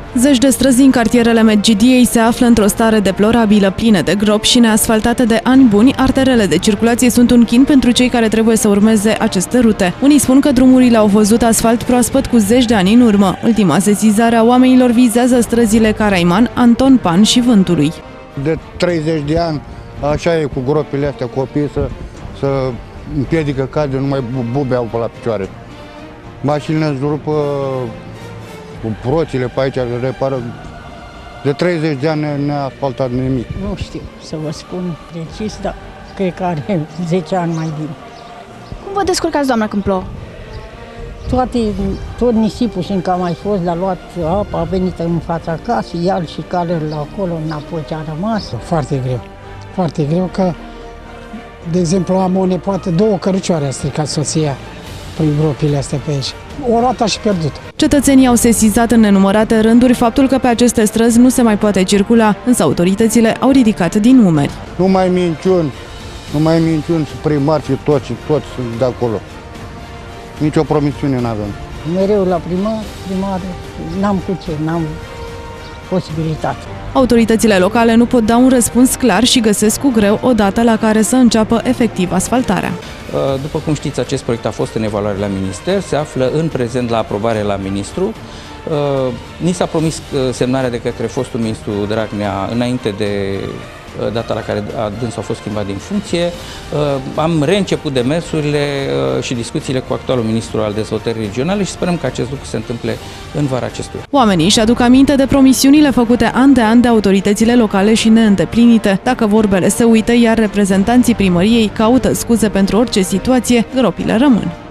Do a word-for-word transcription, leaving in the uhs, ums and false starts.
Zeci de străzi din cartierele Medgidiei se află într-o stare deplorabilă, pline de gropi și neasfaltate de ani buni. Arterele de circulație sunt un chin pentru cei care trebuie să urmeze aceste rute. Unii spun că drumurile au văzut asfalt proaspăt cu zeci de ani în urmă. Ultima sesizare a oamenilor vizează străzile Caraiman, Anton Pan și Vântului. De treizeci de ani, așa e cu gropile astea, copiii să, să împiedică cadre, numai bube au pe la picioare. Mașinile îți rupă cu roțile pe aici, le repară. De treizeci de ani ne-a asfaltat nimic. Nu știu să vă spun precis, dar cred că are zece ani mai bine. Cum vă descurcați, doamna, când plouă? Toate, tot nisipul și încă a mai fost, l-a luat apa, a venit în fața casei, iar și calele acolo, înapoi ce a rămas. Foarte greu, foarte greu că, de exemplu, am o nepoată, două cărucioare a stricat soția prin gropile astea pe aici. O roată și pierdut. Cetățenii au sesizat în nenumărate rânduri faptul că pe aceste străzi nu se mai poate circula, însă autoritățile au ridicat din numeri. Nu mai minciuni, nu mai minciuni și primari și toți, și toți sunt de acolo. Nici o promisiune n-avem. Mereu la primar, primar, n-am cu ce, n-am posibilitate. Autoritățile locale nu pot da un răspuns clar și găsesc cu greu o dată la care să înceapă efectiv asfaltarea. După cum știți, acest proiect a fost în evaluare la minister, se află în prezent la aprobare la ministru. Ni s-a promis semnarea de către fostul ministru Dragnea înainte de data la care dânsul a fost schimbat din funcție. Am reînceput demersurile și discuțiile cu actualul ministru al dezvoltării regionale și sperăm că acest lucru se întâmple în vara acestuia. Oamenii își aduc aminte de promisiunile făcute an de an de autoritățile locale și neîndeplinite. Dacă vorbele se uită, iar reprezentanții primăriei caută scuze pentru orice situație, gropile rămân.